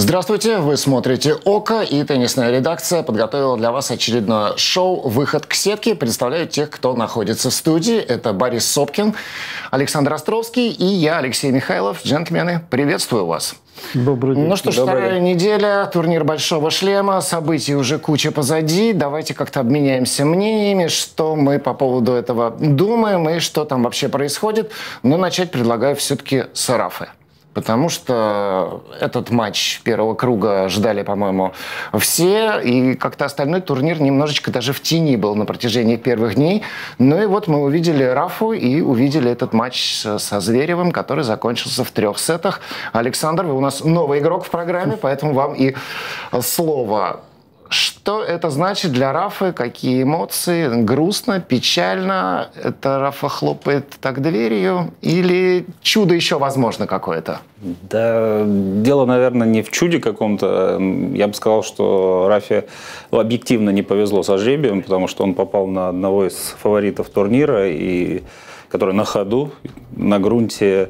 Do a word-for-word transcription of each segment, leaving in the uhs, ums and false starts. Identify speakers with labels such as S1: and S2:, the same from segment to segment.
S1: Здравствуйте, вы смотрите ОКО, и теннисная редакция подготовила для вас очередное шоу «Выход к сетке». Представляю тех, кто находится в студии. Это Борис Сопкин, Александр Островский и я, Алексей Михайлов. Джентльмены, приветствую вас.
S2: Добрый день.
S1: Ну что ж,
S2: Добрый
S1: вторая
S2: день.
S1: неделя, турнир Большого шлема, событий уже куча позади. Давайте как-то обменяемся мнениями, что мы по поводу этого думаем и что там вообще происходит. Но начать предлагаю все-таки с Рафы. Потому что этот матч первого круга ждали, по-моему, все. И как-то остальной турнир немножечко даже в тени был на протяжении первых дней. Ну и вот мы увидели Рафу и увидели этот матч со Зверевым, который закончился в трех сетах. Александр, вы у нас новый игрок в программе, поэтому вам и слово. Что это значит для Рафы? Какие эмоции? Грустно, печально? Это Рафа хлопает так дверью? Или чудо еще возможно какое-то?
S2: Да, дело, наверное, не в чуде каком-то. Я бы сказал, что Рафе объективно не повезло со жребием, потому что он попал на одного из фаворитов турнира, и, который на ходу, на грунте.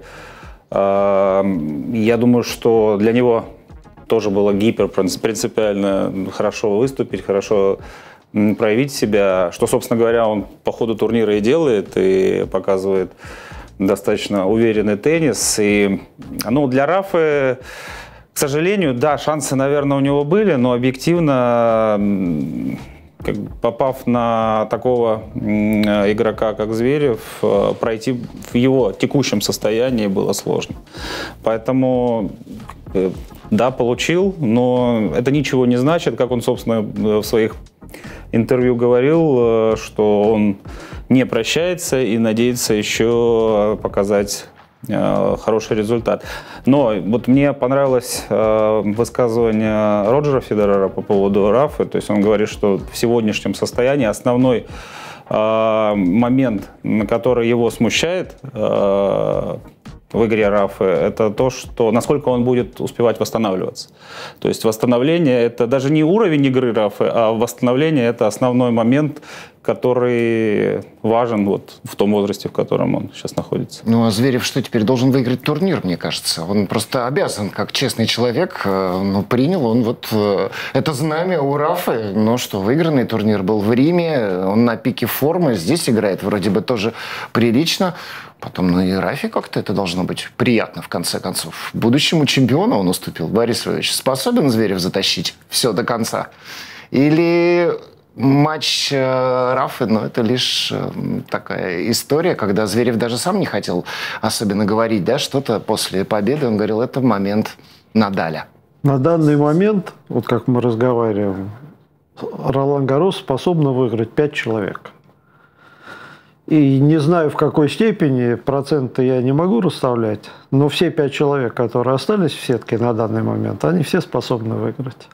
S2: Я думаю, что для него тоже было гипер принципиально хорошо выступить, хорошо проявить себя, что, собственно говоря, он по ходу турнира и делает, и показывает достаточно уверенный теннис. И, ну, для Рафы, к сожалению, да, шансы, наверное, у него были, но объективно, как, попав на такого игрока, как Зверев, пройти в его текущем состоянии было сложно. Поэтому да, получил, но это ничего не значит, как он, собственно, в своих интервью говорил, что он не прощается и надеется еще показать хороший результат. Но вот мне понравилось высказывание Роджера Федерера по поводу Рафы. То есть он говорит, что в сегодняшнем состоянии основной момент, на который его смущает в игре Рафы, это то, что насколько он будет успевать восстанавливаться. То есть восстановление — это даже не уровень игры Рафы, а восстановление — это основной момент, который важен вот в том возрасте, в котором он сейчас находится.
S1: Ну а Зверев что, теперь должен выиграть турнир, мне кажется? Он просто обязан, как честный человек, ну, принял он вот это знамя у Рафы. Ну что, выигранный турнир был в Риме, он на пике формы, здесь играет вроде бы тоже прилично. Потом, ну и Рафе как-то это должно быть приятно, в конце концов. Будущему чемпиону он уступил. Борис Ильич, способен Зверев затащить все до конца? Или матч Рафы, ну это лишь такая история, когда Зверев даже сам не хотел особенно говорить, да, что-то после победы. Он говорил, это момент Надаля.
S3: На данный момент, вот как мы разговариваем, Ролан Гаррос способна выиграть пять человек. И не знаю, в какой степени, проценты я не могу расставлять, но все пять человек, которые остались в сетке на данный момент, они все способны выиграть.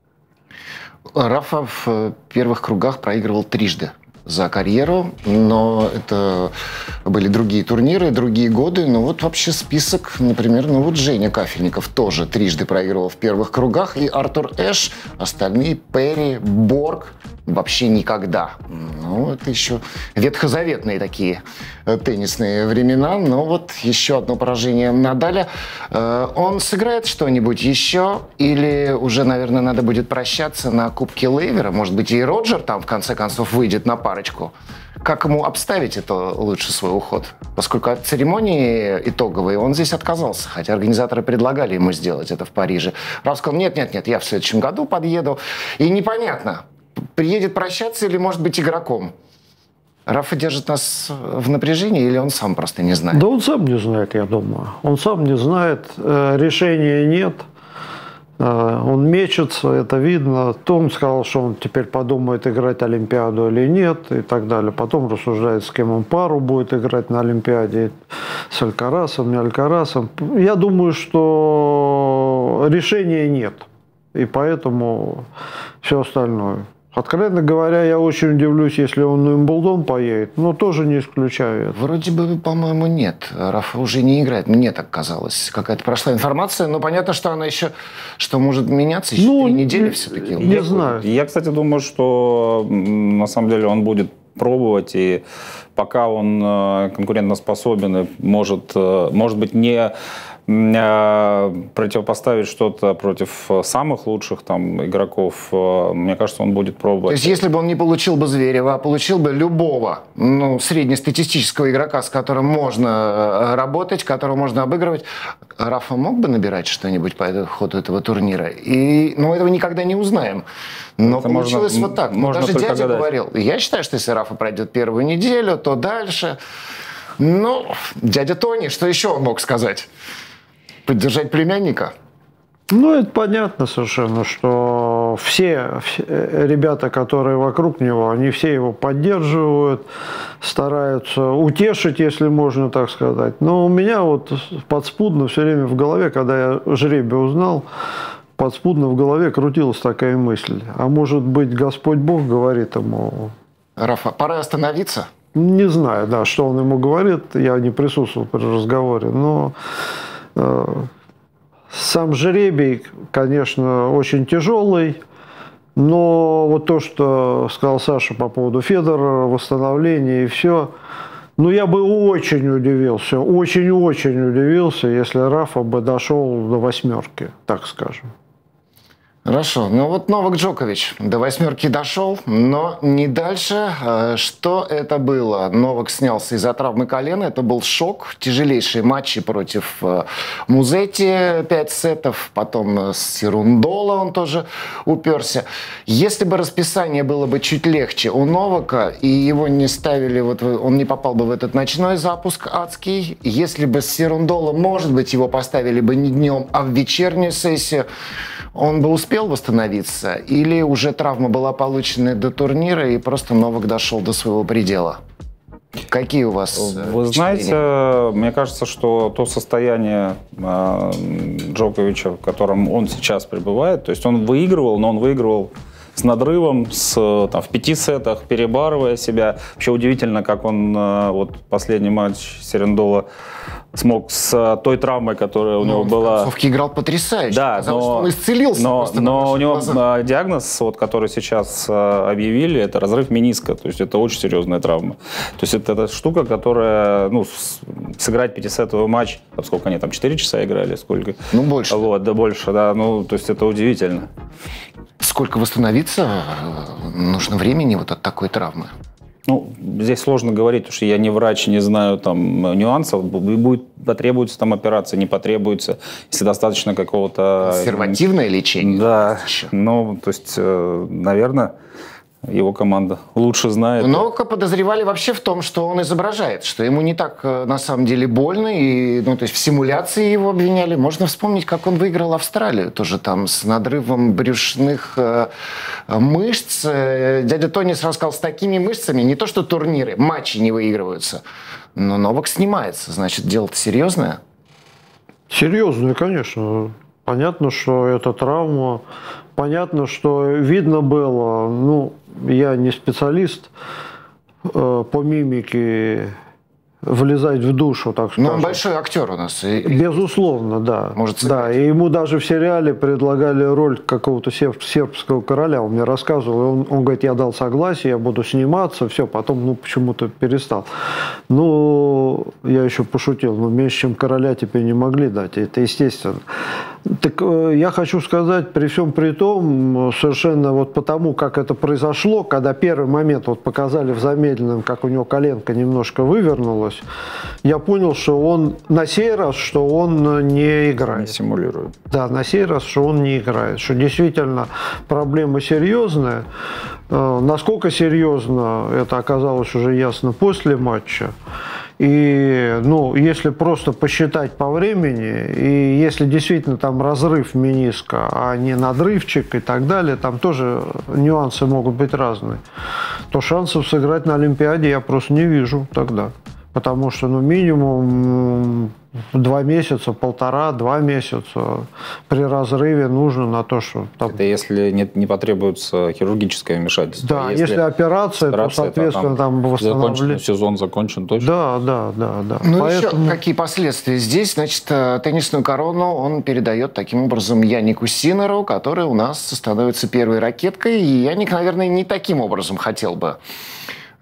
S1: Рафа в первых кругах проигрывал трижды за карьеру, но это были другие турниры, другие годы. Но вот вообще список, например, ну вот Женя Кафельников тоже трижды проигрывал в первых кругах, и Артур Эш, остальные Перри, Борг вообще никогда. Ну, это еще ветхозаветные такие теннисные времена. Но вот еще одно поражение Надаля. Он сыграет что-нибудь еще? Или уже, наверное, надо будет прощаться на Кубке Лейвера? Может быть, и Роджер там, в конце концов, выйдет на парочку? Как ему обставить это лучше, свой уход? Поскольку от церемонии итоговой он здесь отказался, хотя организаторы предлагали ему сделать это в Париже. Раф сказал, нет-нет-нет, я в следующем году подъеду. И непонятно, приедет прощаться или, может быть, игроком. Рафа держит нас в напряжении или он сам просто не знает?
S3: Да он сам не знает, я думаю. Он сам не знает, решения нет. Он мечется, это видно. Том сказал, что он теперь подумает, играть Олимпиаду или нет, и так далее. Потом рассуждает, с кем он пару будет играть на Олимпиаде, с Алькарасом, не Алькарасом. Я думаю, что решения нет. И поэтому все остальное. Откровенно говоря, я очень удивлюсь, если он на Уимблдон поедет, но тоже не исключаю это.
S1: Вроде бы, по-моему, нет. Рафа уже не играет. Мне так казалось. Какая-то прошла информация, но понятно, что она еще, что может меняться еще
S3: ну,
S1: три недели все-таки.
S3: Не знаю.
S2: Я, кстати, думаю, что на самом деле он будет пробовать, и пока он конкурентоспособен, может, может быть, не противопоставить что-то против самых лучших там игроков, мне кажется, он будет пробовать.
S1: То есть, если бы он не получил бы Зверева, а получил бы любого, ну, среднестатистического игрока, с которым можно работать, которого можно обыгрывать, Рафа мог бы набирать что-нибудь по ходу этого турнира? И, ну, этого никогда не узнаем. Но это получилось можно, вот так.
S2: Можно
S1: Даже дядя
S2: гадать.
S1: говорил, я считаю, что если Рафа пройдет первую неделю, то дальше. Ну, дядя Тони, что еще он мог сказать? Поддержать племянника?
S3: Ну, это понятно совершенно, что все, все ребята, которые вокруг него, они все его поддерживают, стараются утешить, если можно так сказать. Но у меня вот подспудно все время в голове, когда я жребий узнал, подспудно в голове крутилась такая мысль. А может быть, Господь Бог говорит ему...
S1: Рафа, пора остановиться?
S3: Не знаю, да, что он ему говорит. Я не присутствовал при разговоре, но... Сам жребий, конечно, очень тяжелый, но вот то, что сказал Саша по поводу Федорова, восстановления и все, ну, я бы очень удивился, очень-очень удивился, если Рафа бы дошел до восьмерки, так скажем.
S1: Хорошо. Ну вот Новак Джокович до восьмерки дошел, но не дальше. Что это было? Новак снялся из-за травмы колена. Это был шок. Тяжелейшие матчи против Музетти, пять сетов. Потом с Серундола он тоже уперся. Если бы расписание было бы чуть легче у Новака, и его не ставили, вот он не попал бы в этот ночной запуск адский. Если бы с Серундола, может быть, его поставили бы не днем, а в вечернюю сессию, он бы успел восстановиться, или уже травма была получена до турнира, и просто Новак дошел до своего предела? Какие у вас
S2: Вы знаете, мне кажется, что то состояние э, Джоковича, в котором он сейчас пребывает, то есть он выигрывал, но он выигрывал с надрывом, с, там, в пяти сетах, перебарывая себя. Вообще удивительно, как он, э, вот последний матч Серундола смог с той травмой, которая у
S1: ну,
S2: него
S1: он
S2: была...
S1: В концовке играл потрясающе.
S2: Да,
S1: казалось,
S2: но,
S1: что он исцелился.
S2: Но, но у него
S1: глаза.
S2: диагноз, вот, который сейчас объявили, это разрыв мениска. То есть это очень серьезная травма. То есть это, это штука, которая... Ну, сыграть пятисетовый матч, там, сколько они там, четыре часа играли? Сколько?
S1: Ну, больше.
S2: Вот, да, больше, да. Ну, то есть это удивительно.
S1: Сколько восстановиться нужно времени вот от такой травмы?
S2: Ну, здесь сложно говорить, потому что я не врач, не знаю там нюансов. Будет, потребуется там операция, не потребуется, если достаточно какого-то...
S1: Консервативное лечение?
S2: Да, ну, то есть, наверное, его команда лучше знает.
S1: Новака подозревали вообще в том, что он изображает, что ему не так на самом деле больно, и, ну, то есть в симуляции его обвиняли. Можно вспомнить, как он выиграл Австралию, тоже там с надрывом брюшных э, мышц. Дядя Тони сразу сказал, с такими мышцами не то что турниры, матчи не выигрываются. Но Новак снимается, значит, дело-то серьезное?
S3: Серьезное, конечно. Понятно, что это травма. Понятно, что видно было, ну, я не специалист э, по мимике, влезать в душу, так сказать.
S1: Но он большой актер у нас.
S3: Безусловно, да.
S1: Может
S3: да. И ему даже в сериале предлагали роль какого-то серб, сербского короля. Он мне рассказывал, и он, он говорит, я дал согласие, я буду сниматься, все, потом, ну, почему-то перестал. Ну, я еще пошутил, ну, меньше, чем короля теперь не могли дать, это естественно. Так я хочу сказать, при всем при том, совершенно вот потому, как это произошло, когда первый момент вот показали в замедленном, как у него коленка немножко вывернулась, я понял, что он на сей раз, что он не играет.
S2: Не симулирует.
S3: Да, на сей раз, что он не играет. Что действительно проблема серьезная. Насколько серьезно, это оказалось уже ясно после матча. И, ну, если просто посчитать по времени, и если действительно там разрыв мениска, а не надрывчик и так далее, там тоже нюансы могут быть разные, то шансов сыграть на Олимпиаде я просто не вижу тогда. Потому что, ну, минимум два месяца, полтора, два месяца при разрыве нужно на то, что... Там...
S2: Это если не, не потребуется хирургическое вмешательство.
S3: Да, если, если операция, операция, то, соответственно, там, там восстановление...
S2: Сезон закончен точно?
S3: Да, да, да. да.
S1: Ну,
S3: Поэтому...
S1: еще какие последствия здесь? Значит, теннисную корону он передает таким образом Янику Синнеру, который у нас становится первой ракеткой. И Яник, наверное, не таким образом хотел бы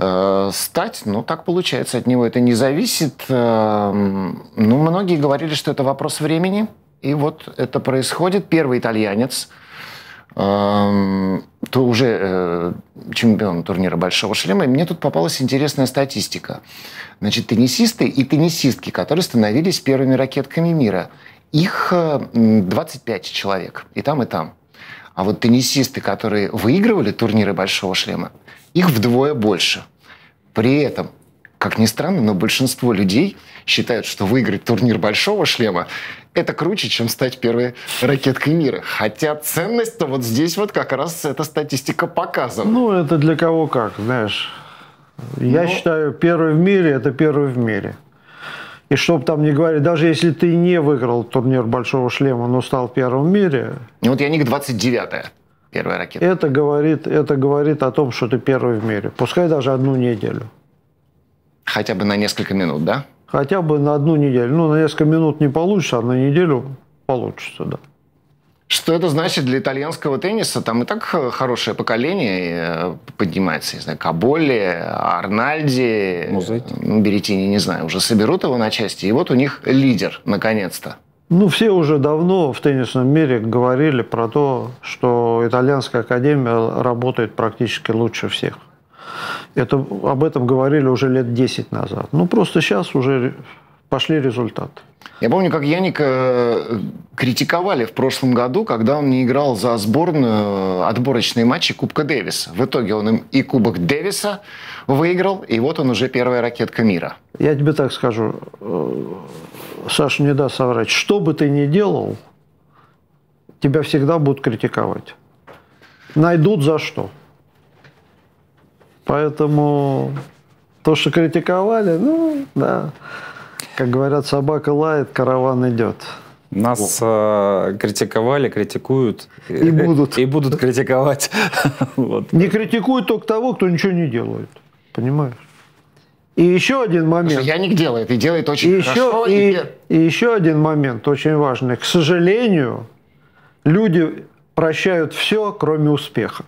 S1: э, стать, ну, так получается, от него это не зависит. Э, ну, многие говорили, что это вопрос времени, и вот это происходит. Первый итальянец, э, то уже э, чемпион турнира «Большого шлема», и мне тут попалась интересная статистика. Значит, теннисисты и теннисистки, которые становились первыми ракетками мира, их двадцать пять человек, и там, и там. А вот теннисисты, которые выигрывали турниры «Большого шлема», их вдвое больше. При этом, как ни странно, но большинство людей считают, что выиграть турнир «Большого шлема» – это круче, чем стать первой ракеткой мира. Хотя ценность-то вот здесь вот как раз эта статистика показывает.
S3: Ну, это для кого как, знаешь. Я но... считаю, первый в мире – это первый в мире. И чтоб там не говорить, даже если ты не выиграл турнир «Большого шлема», но стал первым в мире…
S1: Ну вот Яник двадцать девятая, первая ракета.
S3: Это говорит, это говорит о том, что ты первый в мире. Пускай даже одну неделю.
S1: Хотя бы на несколько минут, да?
S3: Хотя бы на одну неделю. Ну, на несколько минут не получится, а на неделю получится, да.
S1: Что это значит для итальянского тенниса? Там и так хорошее поколение поднимается. Не знаю, Каболли, Арнальди, ну, Береттини, не знаю, уже соберут его на части. И вот у них лидер, наконец-то.
S3: Ну, все уже давно в теннисном мире говорили про то, что итальянская академия работает практически лучше всех. Это, об этом говорили уже лет десять назад. Ну, просто сейчас уже пошли результаты.
S1: Я помню, как Яника критиковали в прошлом году, когда он не играл за сборную отборочные матчи Кубка Дэвиса. В итоге он им и Кубок Дэвиса выиграл, и вот он уже первая ракетка мира.
S3: Я тебе так скажу, Саша не даст соврать, что бы ты ни делал, тебя всегда будут критиковать. Найдут за что. Поэтому то, что критиковали, ну, да. Как говорят, собака лает, караван идет.
S2: Нас э, критиковали, критикуют.
S3: И будут.
S2: И будут критиковать. Вот.
S3: Не критикуют только того, кто ничего не делает. Понимаешь? И еще один момент.
S1: Яник делает, и делает очень
S3: и
S1: хорошо.
S3: Еще, и, и еще один момент очень важный. К сожалению, люди прощают все, кроме успеха.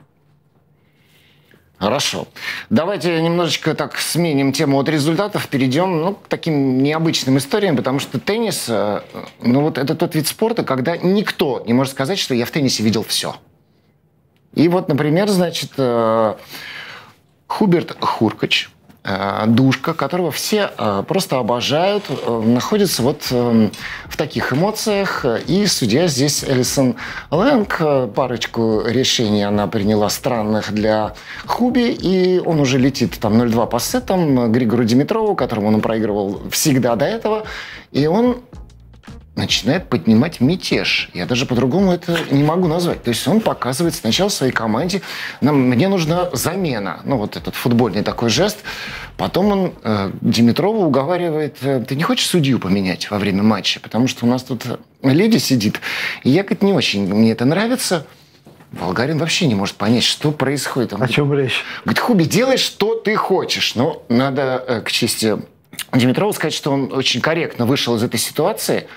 S1: Хорошо. Давайте немножечко так сменим тему от результатов, перейдем ну, к таким необычным историям, потому что теннис, ну вот это тот вид спорта, когда никто не может сказать, что я в теннисе видел все. И вот, например, значит, Хуберт Хуркач, душка, которого все просто обожают, находится вот в таких эмоциях. И судья здесь Элисон Лэнг. Парочку решений она приняла странных для Хуби, и он уже летит там ноль два по сетам Григору Димитрову, которому он проигрывал всегда до этого. И он начинает поднимать мятеж. Я даже по-другому это не могу назвать. То есть он показывает сначала своей команде, нам, мне нужна замена. Ну, вот этот футбольный такой жест. Потом он э, Димитрова уговаривает, э, ты не хочешь судью поменять во время матча? Потому что у нас тут леди сидит. И я, говорит, не очень мне это нравится. Болгарин вообще не может понять, что происходит. Он
S3: О
S1: говорит,
S3: чем речь?
S1: Говорит, Хуби, делай, что ты хочешь. Но надо э, к чести Димитрову сказать, что он очень корректно вышел из этой ситуации.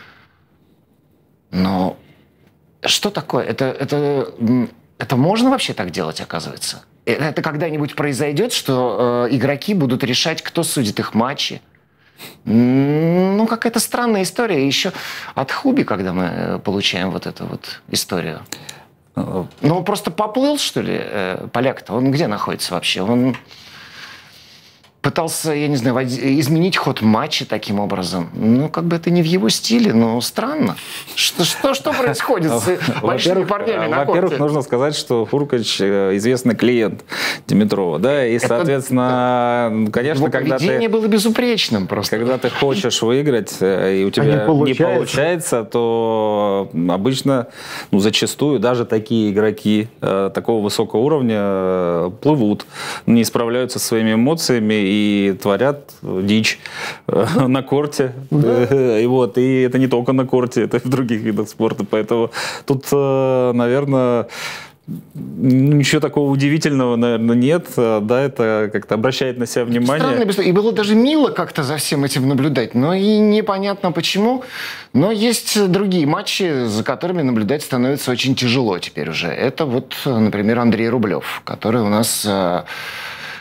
S1: Но что такое? Это, это, это можно вообще так делать, оказывается? Это когда-нибудь произойдет, что э, игроки будут решать, кто судит их матчи? Ну, какая-то странная история. Еще от Хуби, когда мы получаем вот эту вот историю. Ну, он просто поплыл, что ли, э, поляк-то? Он где находится вообще? Он пытался, я не знаю, изменить ход матча таким образом. Ну, как бы это не в его стиле, но странно. Что, что, что происходит с большими парнями на корте?
S2: Во-первых, нужно сказать, что Хуркач известный клиент Димитрова, да, и, соответственно, конечно, когда ты...
S1: Поведение было безупречным просто.
S2: Когда ты хочешь выиграть, и у тебя не получается, то обычно, ну, зачастую даже такие игроки такого высокого уровня плывут, не справляются со своими эмоциями и творят дичь на корте. Да. И, вот, и это не только на корте, это и в других видах спорта. Поэтому тут, наверное, ничего такого удивительного, наверное, нет. Да, это как-то обращает на себя внимание.
S1: Странно, и было даже мило как-то за всем этим наблюдать. Но и непонятно почему. Но есть другие матчи, за которыми наблюдать становится очень тяжело теперь уже. Это вот, например, Андрей Рублев, который у нас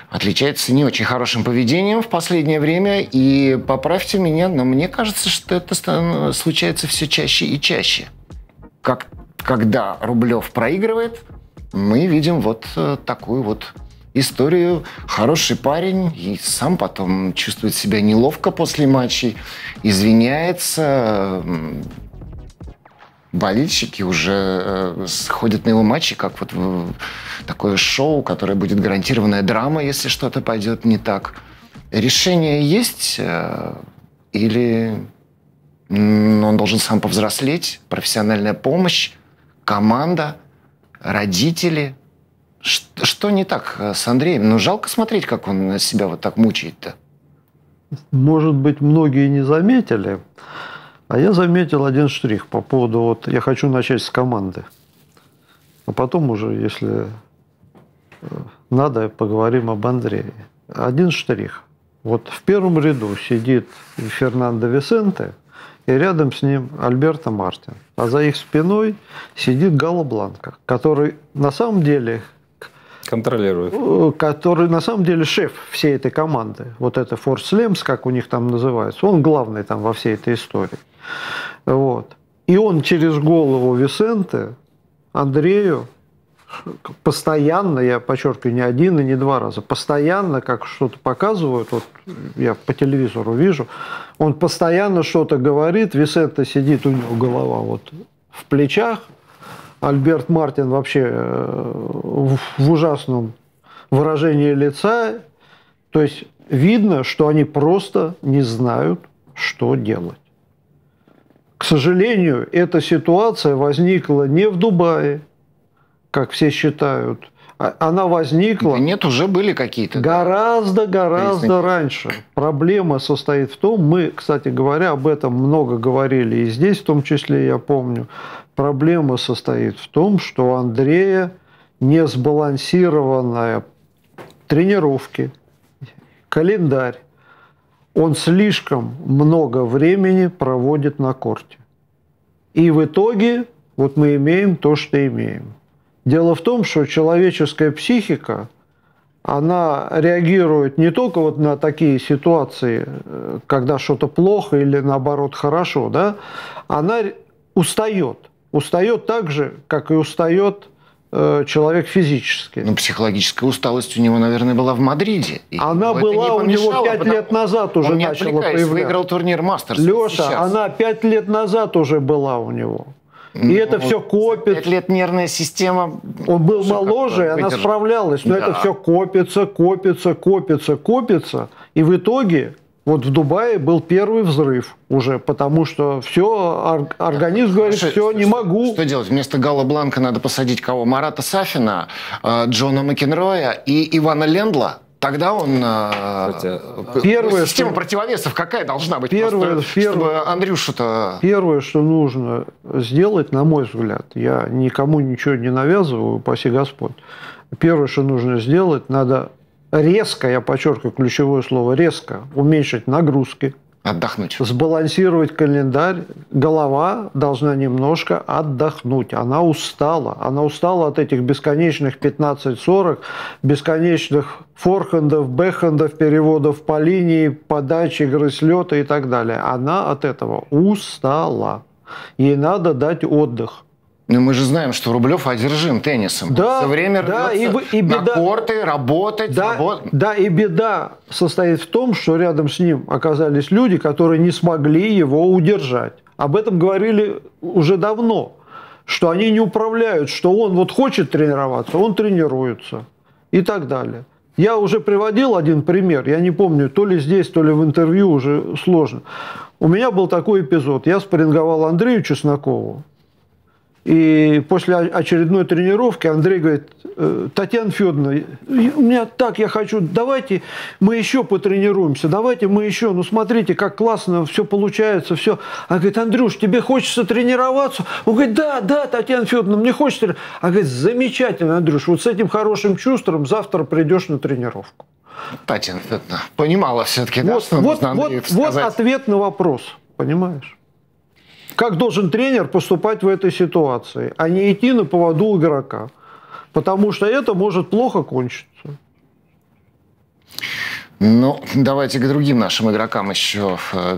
S1: отличается не очень хорошим поведением в последнее время. И поправьте меня, но мне кажется, что это случается все чаще и чаще. Как, когда Рублев проигрывает, мы видим вот такую вот историю. Хороший парень и сам потом чувствует себя неловко после матчей, извиняется. Болельщики уже ходят на его матчи, как вот такое шоу, которое будет гарантированная драма, если что-то пойдет не так. Решение есть или он должен сам повзрослеть? Профессиональная помощь, команда, родители? Что, что не так с Андреем? Ну, жалко смотреть, как он себя вот так мучает-то.
S3: Может быть, многие не заметили, а я заметил один штрих по поводу, вот я хочу начать с команды, а потом уже, если надо, поговорим об Андрее. Один штрих. Вот в первом ряду сидит Фернандо Висенте, и рядом с ним Альберто Мартин. А за их спиной сидит Галло Бланко, который на самом деле...
S2: Контролирует.
S3: Который на самом деле шеф всей этой команды. Вот это Форс Лемс, как у них там называется. Он главный там во всей этой истории. Вот. И он через голову Висенте Андрею постоянно, я подчеркиваю, не один и не два раза, постоянно, как что-то показывают, вот я по телевизору вижу, он постоянно что-то говорит, Висенте сидит, у него голова вот в плечах, Альберт Мартин вообще в ужасном выражении лица, то есть видно, что они просто не знают, что делать. К сожалению, эта ситуация возникла не в Дубае, как все считают. Она возникла...
S1: Да нет, уже были какие-то.
S3: Гораздо, гораздо признаки. Раньше. Проблема состоит в том, мы, кстати говоря, об этом много говорили и здесь, в том числе, я помню, проблема состоит в том, что у Андрея не сбалансированная тренировки, календарь. Он слишком много времени проводит на корте. И в итоге вот мы имеем то, что имеем. Дело в том, что человеческая психика, она реагирует не только вот на такие ситуации, когда что-то плохо или наоборот хорошо, да? Она устает. Устает так же, как и устает э, человек физически.
S1: Ну, психологическая усталость у него, наверное, была в Мадриде.
S3: Она была у него пять лет назад уже начала появляться. Он
S1: выиграл турнир Мастерс.
S3: Леша, сейчас. Она пять лет назад уже была у него. И ну, это все копится.
S1: Пять лет нервная система...
S3: Он был моложе, она справлялась. Но да. Это все копится, копится, копится, копится. И в итоге, вот в Дубае был первый взрыв уже, потому что все, организм говорит, Слушай, все, не могу.
S1: Что делать? Вместо Галло Бланко надо посадить кого? Марата Сафина, Джона Макенроя и Ивана Лендла? Тогда он... Кстати, первое, система что... противовесов какая должна быть?
S3: Первое,
S1: просто,
S3: первое,
S1: чтобы Андрюшу-то...
S3: Первое, что нужно сделать, на мой взгляд, я никому ничего не навязываю, упаси Господь. Первое, что нужно сделать, надо резко, я подчеркиваю ключевое слово, резко уменьшить нагрузки.
S1: Отдохнуть.
S3: Сбалансировать календарь. Голова должна немножко отдохнуть. Она устала. Она устала от этих бесконечных пятнадцать сорок, бесконечных форхендов, бэкхендов, переводов по линии, подач, игры с лета и так далее. Она от этого устала. Ей надо дать отдых.
S1: Но мы же знаем, что Рублев одержим теннисом.
S3: Да,
S1: все время
S3: да, и, и
S1: беда,
S3: на
S1: корты, работать.
S3: Да,
S1: работ...
S3: да, и беда состоит в том, что рядом с ним оказались люди, которые не смогли его удержать. Об этом говорили уже давно, что они не управляют, что он вот хочет тренироваться, он тренируется и так далее. Я уже приводил один пример, я не помню, то ли здесь, то ли в интервью, уже сложно. У меня был такой эпизод. Я спарринговал Андрею Чеснокову. И после очередной тренировки Андрей говорит: Татьяна Федоровна, у меня так, я хочу, давайте мы еще потренируемся, давайте мы еще, ну смотрите, как классно все получается, все. Она говорит: Андрюш, тебе хочется тренироваться? Он говорит: да, да, Татьяна Федоровна, мне хочется тренироваться. Она говорит: замечательно, Андрюш, вот с этим хорошим чувством завтра придешь на тренировку.
S1: Татьяна Федоровна понимала все-таки,
S3: вот,
S1: да, что
S3: вот,
S1: нужно
S3: вот, вот ответ на вопрос, понимаешь? Как должен тренер поступать в этой ситуации, а не идти на поводу игрока? Потому что это может плохо кончиться.
S1: Ну, давайте к другим нашим игрокам еще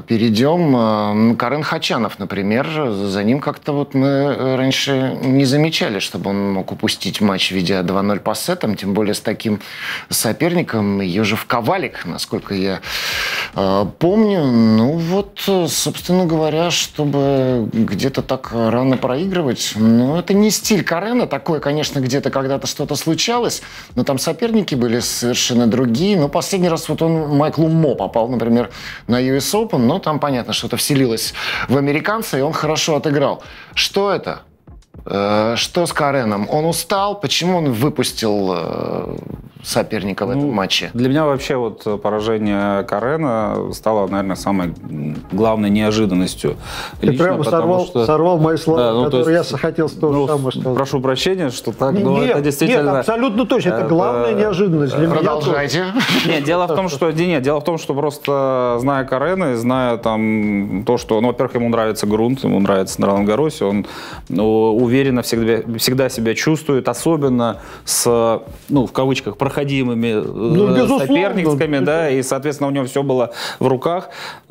S1: перейдем. Карен Хачанов, например, за ним как-то вот мы раньше не замечали, чтобы он мог упустить матч, ведя два ноль по сетам, тем более с таким соперником. Ежев Ковалик, насколько я э, помню. Ну вот, собственно говоря, чтобы где-то так рано проигрывать, ну это не стиль Карена. Такое, конечно, где-то когда-то что-то случалось, но там соперники были совершенно другие. Но последний раз вот он Майклу Мо попал, например, на ю эс Open, но там, понятно, что-то вселилось в американца, и он хорошо отыграл. Что это? Э, что с Кареном? Он устал? Почему он выпустил э, соперника в ну, этом матче?
S2: Для меня вообще вот поражение Карена стало, наверное, самой главной неожиданностью.
S3: Ты лично, прямо сорвал, что... сорвал мои слова, да, ну, которые есть, я хотел то
S2: ну,
S3: же самое сказать.
S2: Прошу прощения, что так, но
S3: нет,
S2: это действительно...
S3: Нет, абсолютно точно, это, это... главная неожиданность для
S1: Продолжайте.
S3: меня.
S2: Нет, дело в том, что нет, дело в том, что просто зная Карена и зная там то, что, ну, во-первых, ему нравится грунт, ему нравится на Ролан Гарросе, он ну, уверенно всегда, всегда себя чувствует, особенно с, ну, в кавычках, проходимыми ну, соперниками, да, и, соответственно, у него все было в руках.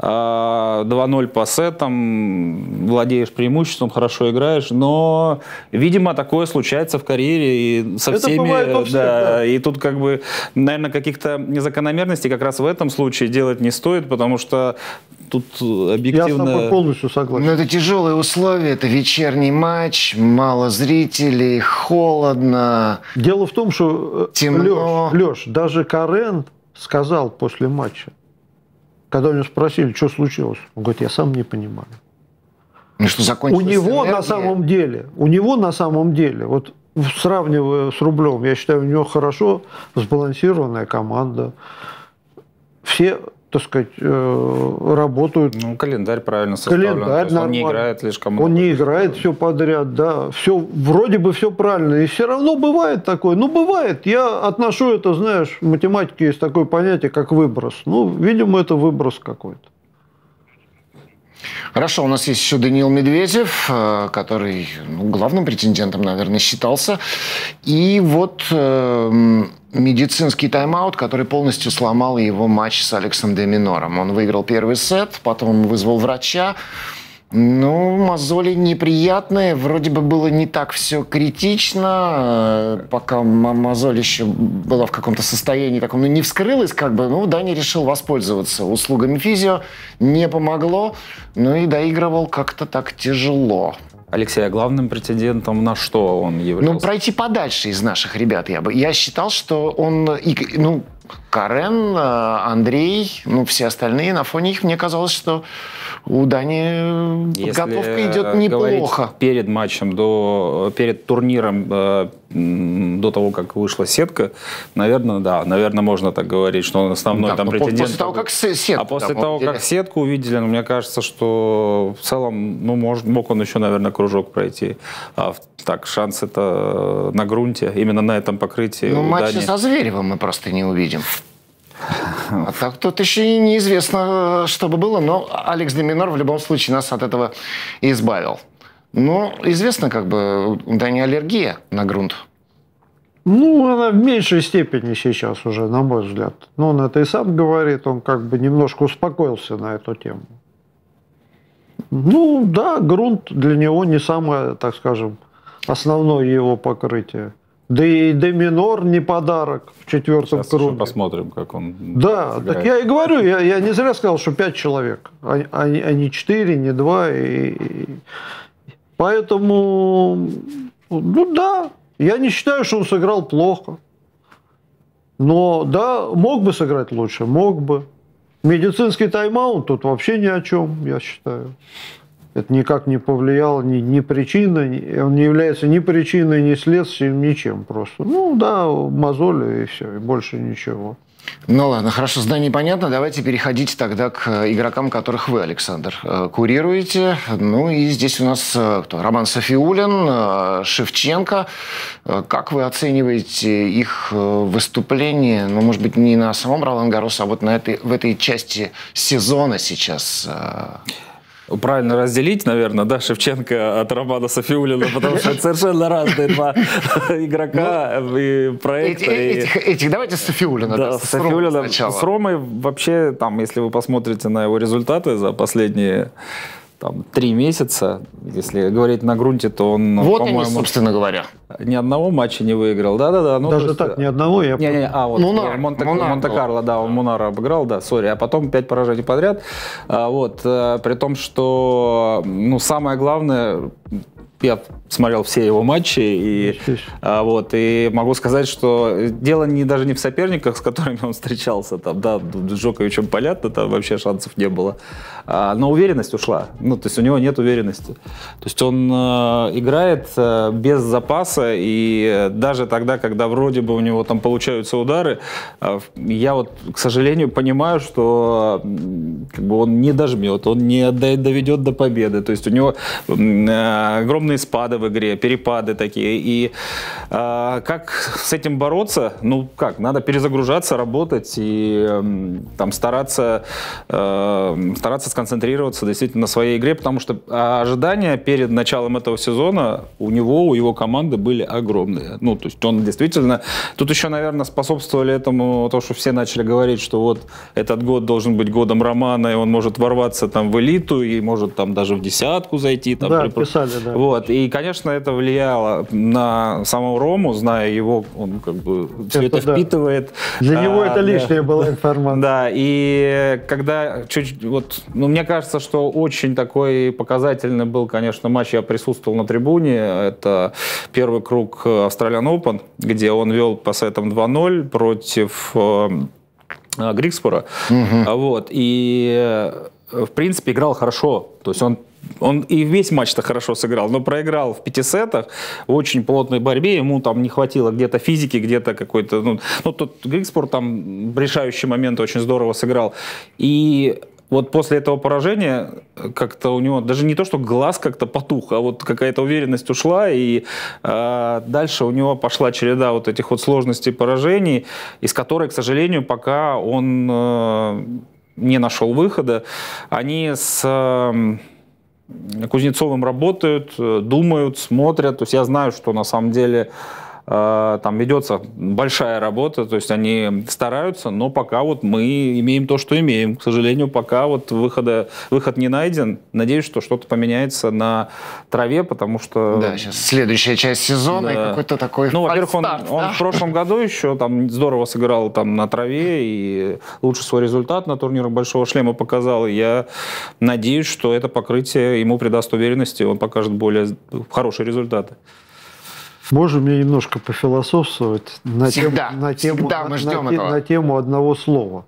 S2: два ноль по сетам, владеешь преимуществом, хорошо играешь, но, видимо, такое случается в карьере и со
S3: это
S2: всеми,
S3: всех,
S2: да,
S3: да,
S2: и тут как бы, наверное, каких-то незакономерностей как раз в этом случае делать не стоит, потому что тут объективно...
S3: Я с тобой полностью согласен.
S1: Но это тяжелые условия, это вечерний матч, мало зрителей, холодно.
S3: Дело в том, что Леш, Леш, даже Карен сказал после матча, когда у него спросили, что случилось, он говорит, я сам не понимаю.
S1: Ну что, закончилась
S3: у него
S1: энергия?
S3: на самом деле, у него на самом деле, вот сравнивая с Рублем, я считаю, у него хорошо сбалансированная команда. Все, так сказать, работают.
S2: Ну, календарь правильно составлен.
S3: Календарь
S2: он не играет слишком много.
S3: Он не играет все подряд, да. Все, вроде бы все правильно. И все равно бывает такое. Ну, бывает. Я отношу это, знаешь, в математике есть такое понятие, как выброс. Ну, видимо, это выброс какой-то.
S1: Хорошо, у нас есть еще Даниил Медведев, который ну, главным претендентом, наверное, считался. И вот э, медицинский тайм-аут, который полностью сломал его матч с Алексом де Минором. Он выиграл первый сет, потом вызвал врача. Ну, мозоли неприятные, вроде бы было не так все критично, пока мозоль еще была в каком-то состоянии таком, ну, не вскрылась, как бы, ну, Даня решил воспользоваться услугами физио, не помогло, ну и доигрывал как-то так тяжело.
S2: Алексей, а главным претендентом на что он являлся?
S1: Ну, пройти подальше из наших ребят, я бы. Я считал, что он, ну, Карен, Андрей, ну, все остальные, на фоне их, мне казалось, что у Дани подготовка идет неплохо.
S2: Перед матчем, до, перед турниром, до того, как вышла сетка, наверное, да, наверное, можно так говорить, что он основной да, там претендент.
S1: После того, как сетку,
S2: а после того, увидели. как сетку увидели, ну, мне кажется, что в целом, ну, может, мог он еще, наверное, кружок пройти. А так, шанс это на грунте, именно на этом покрытии.
S1: Ну, матча со Зверевым мы просто не увидим. А так тут еще и неизвестно, что бы было, но Алекс де Минор в любом случае нас от этого избавил. Ну, известно, как бы, у Дани аллергия на грунт.
S3: Ну, она в меньшей степени сейчас уже, на мой взгляд. Но он это и сам говорит, он как бы немножко успокоился на эту тему. Ну, да, грунт для него не самое, так скажем, основное его покрытие. Да и де Минор не подарок в четвертом круге.
S2: Посмотрим, как он.
S3: Да, сыграет. Так я и говорю, я, я не зря сказал, что пять человек, а, а, а не четыре, не два. И, и... Поэтому, ну да, я не считаю, что он сыграл плохо. Но да, мог бы сыграть лучше, мог бы. Медицинский тайм-аут тут вообще ни о чем, я считаю. Это никак не повлияло, ни, ни причина, ни, он не является ни причиной, ни следствием, ничем просто. Ну да, мозоли и все, и больше ничего.
S1: Ну ладно, хорошо, здание понятно. Давайте переходить тогда к игрокам, которых вы, Александр, курируете. Ну и здесь у нас кто? Роман Софиуллин, Шевченко. Как вы оцениваете их выступление? Ну, может быть, не на самом Ролан Гаррос, а вот на этой, в этой части сезона сейчас?
S2: правильно разделить, наверное, да, Шевченко от Романа Сафиуллина, потому что это совершенно разные два игрока и проекта.
S1: Этих давайте с Сафиуллина.
S2: Да, с Сафиуллиным. С Ромой вообще, там, если вы посмотрите на его результаты за последние там, три месяца, если говорить на грунте, то он,
S1: вот
S2: по-моему,
S1: они, собственно говоря.
S2: Ни одного матча не выиграл. Да-да-да. Ну,
S3: Даже
S2: есть,
S3: так, ни одного. Я...
S2: Не, не, а, вот
S1: Мунар,
S2: Монте,
S1: Мунар,
S2: Монте-Карло, да, он Мунара обыграл, да, сори. А потом пять поражений подряд. А, вот, а, при том, что, ну, самое главное, я смотрел все его матчи, и, а, вот, и могу сказать, что дело не, даже не в соперниках, с которыми он встречался, там, да, с Джоковичем понятно, там вообще шансов не было, а, но уверенность ушла, ну, то есть у него нет уверенности, то есть он э, играет э, без запаса, и даже тогда, когда вроде бы у него там получаются удары, э, я вот, к сожалению, понимаю, что э, как бы он не дожмет, он не доведет до победы, то есть у него э, огромные спады в игре, перепады такие. И э, как с этим бороться? Ну как, надо перезагружаться, работать и э, там стараться, э, стараться сконцентрироваться действительно на своей игре, потому что ожидания перед началом этого сезона у него, у его команды были огромные. Ну, то есть он действительно... Тут еще, наверное, способствовали этому то, что все начали говорить, что вот этот год должен быть годом Романа, и он может ворваться там в элиту, и может там даже в десятку зайти. Там,
S3: да,
S2: при...
S3: писали, да.
S2: Вот. И, конечно, это влияло на самого Рому, зная его, он как бы все это, это впитывает.
S3: Для
S2: а,
S3: него это
S2: да.
S3: лишняя была информация.
S2: Да, и когда чуть, вот, ну, мне кажется, что очень такой показательный был, конечно, матч, я присутствовал на трибуне, это первый круг Australian Open, где он вел по сетам два ноль против э, Грикспора, угу. Вот, и в принципе играл хорошо, то есть он Он и весь матч-то хорошо сыграл, но проиграл в пяти сетах в очень плотной борьбе. Ему там не хватило где-то физики, где-то какой-то... Ну, ну тут Грикспор там в решающий момент очень здорово сыграл. И вот после этого поражения как-то у него даже не то, что глаз как-то потух, а вот какая-то уверенность ушла, и э, дальше у него пошла череда вот этих вот сложностей поражений, из которой, к сожалению, пока он э, не нашел выхода. Они с... Э, Кузнецовым работают, думают, смотрят. То есть я знаю, что на самом деле э, там ведется большая работа, то есть они стараются, но пока вот мы имеем то, что имеем. К сожалению, пока вот выхода, выход не найден. Надеюсь, что что-то поменяется на траве, потому что...
S1: Да, сейчас следующая часть сезона, да. И какой-то такой...
S2: Ну, во-первых, он,
S1: да?
S2: он в прошлом году еще там здорово сыграл там на траве и лучший свой результат на турнирах Большого шлема показал. И я надеюсь, что это покрытие ему придаст уверенности, он покажет более хорошие результаты.
S3: Можем мне немножко пофилософствовать на,
S1: всегда,
S3: тему, на, тему,
S1: всегда мы ждем
S3: на,
S1: этого.
S3: на тему одного слова.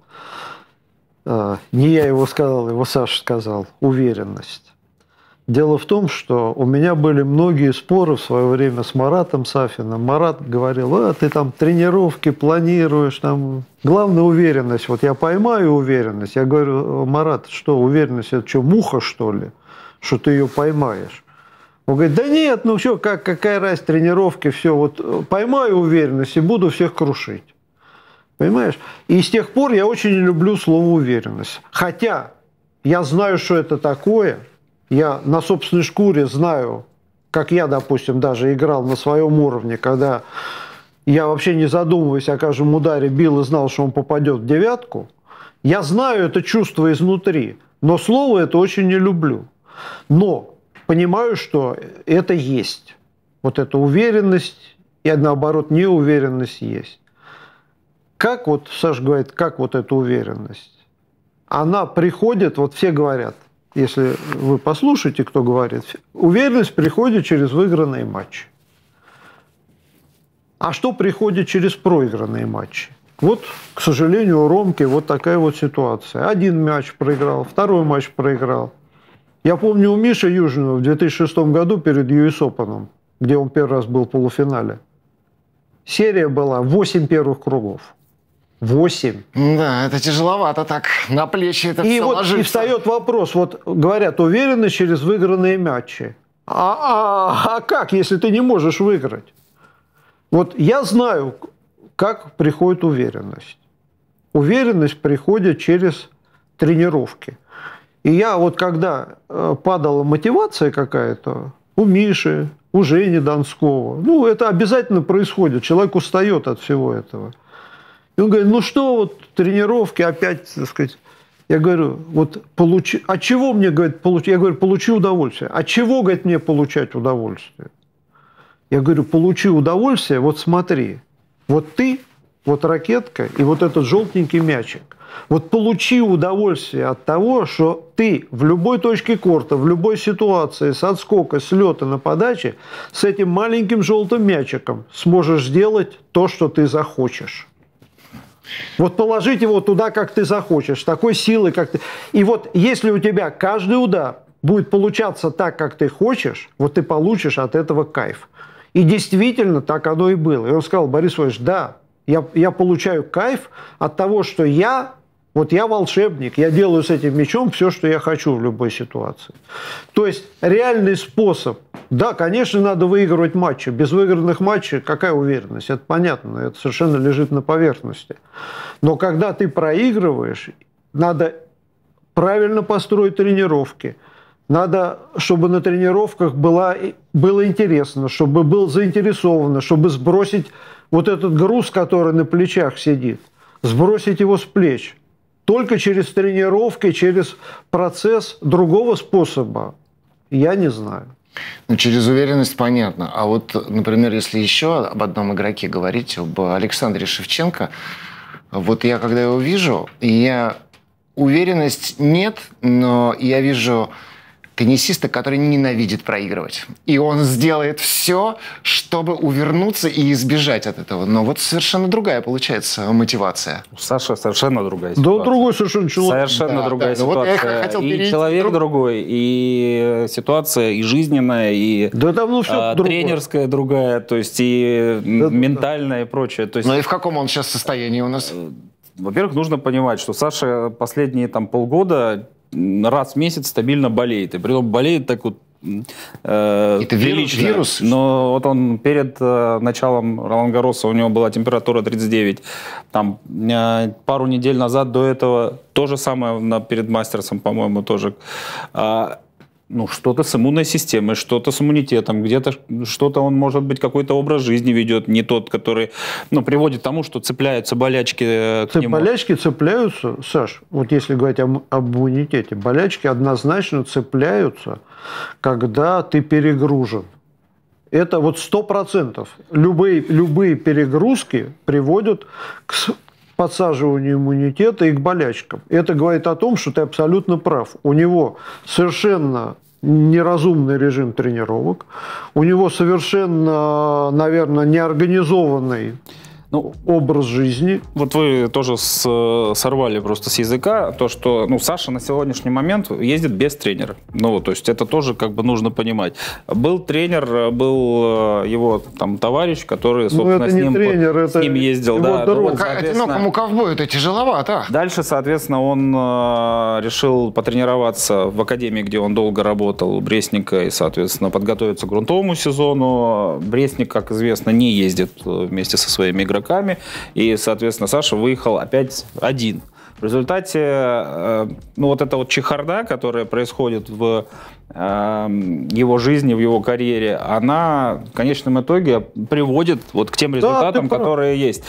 S3: А, не я его сказал, его Саша сказал. Уверенность. Дело в том, что у меня были многие споры в свое время с Маратом Сафиным. Марат говорил, а ты там тренировки планируешь, там... Главное уверенность. Вот я поймаю уверенность. Я говорю, Марат, что уверенность, это что, муха, что ли? Что ты ее поймаешь? Он говорит, да нет, ну что, как, какая разница, тренировки, все, вот поймаю уверенность и буду всех крушить. Понимаешь? И с тех пор я очень не люблю слово уверенность. Хотя я знаю, что это такое, я на собственной шкуре знаю, как я, допустим, даже играл на своем уровне, когда я вообще не задумываясь о каждом ударе бил и знал, что он попадет в девятку. Я знаю это чувство изнутри, но слово это очень не люблю. Но понимаю, что это есть. Вот эта уверенность и, наоборот, неуверенность есть. Как вот, Саша говорит, как вот эта уверенность? Она приходит, вот все говорят, если вы послушаете, кто говорит, уверенность приходит через выигранные матчи. А что приходит через проигранные матчи? Вот, к сожалению, у Ромки вот такая вот ситуация. Один мяч проиграл, второй матч проиграл. Я помню у Миши Южного в две тысячи шестом году перед ю эс Open, где он первый раз был в полуфинале, серия была восемь первых кругов. восемь.
S1: Да, это тяжеловато так, на плечи это
S3: и
S1: все
S3: вот,
S1: ложится.
S3: И встает вопрос, вот говорят, уверенность через выигранные матчи. А, а, а как, если ты не можешь выиграть? Вот я знаю, как приходит уверенность. Уверенность приходит через тренировки. И я вот когда падала мотивация какая-то у Миши, у Жени Донского, ну, это обязательно происходит, человек устает от всего этого. И он говорит, ну что, вот тренировки опять, так сказать, я говорю, вот получи, от чего мне, говорит, получи, я говорю, получи удовольствие. От чего, говорит, мне получать удовольствие? Я говорю, получи удовольствие, вот смотри, вот ты, вот ракетка и вот этот желтенький мячик. Вот получи удовольствие от того, что ты в любой точке корта, в любой ситуации, с отскока, с лета на подаче, с этим маленьким желтым мячиком сможешь сделать то, что ты захочешь. Вот положить его туда, как ты захочешь, такой силой, как ты... И вот если у тебя каждый удар будет получаться так, как ты хочешь, вот ты получишь от этого кайф. И действительно так оно и было. И он сказал, Борис Иванович, да, я, я получаю кайф от того, что я... Вот я волшебник, я делаю с этим мячом все, что я хочу в любой ситуации. То есть реальный способ. Да, конечно, надо выигрывать матчи. Без выигранных матчей какая уверенность? Это понятно, это совершенно лежит на поверхности. Но когда ты проигрываешь, надо правильно построить тренировки. Надо, чтобы на тренировках было, было интересно, чтобы был заинтересован, чтобы сбросить вот этот груз, который на плечах сидит, сбросить его с плеч. Только через тренировки, через процесс, другого способа я не знаю.
S1: Ну, через уверенность понятно. А вот, например, если еще об одном игроке говорить, об Александре Шевченко, вот я когда его вижу, я уверенность нет, но я вижу теннисиста, который ненавидит проигрывать. И он сделает все, чтобы увернуться и избежать от этого. Но вот совершенно другая получается мотивация.
S2: У Саши совершенно другая ситуация.
S3: Да, другой совершенно человек.
S2: Совершенно
S1: да,
S2: другая
S1: да. ситуация.
S2: Вот я
S1: хотел
S2: и
S1: перейти
S2: человек
S1: друг...
S2: другой, и ситуация, и жизненная, и
S3: да, там, ну, все
S2: а, тренерская другая, то есть и да, ментальная да. и прочее. То есть,
S1: ну и в каком он сейчас состоянии у нас?
S2: Во-первых, нужно понимать, что Саша последние там, полгода раз в месяц стабильно болеет. И притом болеет так вот э,
S1: это вирус, вирус?
S2: Но вот он перед э, началом Ролан-Гарроса, у него была температура тридцать девять. Там э, пару недель назад до этого то же самое на, перед Мастерсом, по-моему, тоже. Э, ну, что-то с иммунной системой, что-то с иммунитетом, где-то что-то он, может быть, какой-то образ жизни ведет, не тот, который, ну, приводит к тому, что цепляются болячки к нему.
S3: Болячки цепляются, Саш, вот если говорить об, об иммунитете, болячки однозначно цепляются, когда ты перегружен. Это вот сто процентов. Любые, любые перегрузки приводят к подсаживанию иммунитета и к болячкам. Это говорит о том, что ты абсолютно прав. У него совершенно неразумный режим тренировок, у него совершенно, наверное, неорганизованный ну, образ жизни.
S2: Вот вы тоже с, сорвали просто с языка то, что ну, Саша на сегодняшний момент ездит без тренера. Ну, то есть это тоже как бы нужно понимать. Был тренер, был его там товарищ, который, собственно,
S3: ну, это
S2: с, ним,
S3: тренер,
S2: с ним ездил. Да,
S1: ну, вот, одинокому ковбою это тяжеловато.
S2: Дальше, соответственно, он э, решил потренироваться в академии, где он долго работал, у Брестника, и, соответственно, подготовиться к грунтовому сезону. Брестник, как известно, не ездит вместе со своими игроками. И, соответственно, Саша выехал опять один. В результате, ну, вот эта вот чехарда, которая происходит в его жизни, в его карьере, она в конечном итоге приводит вот к тем результатам, да, которые есть.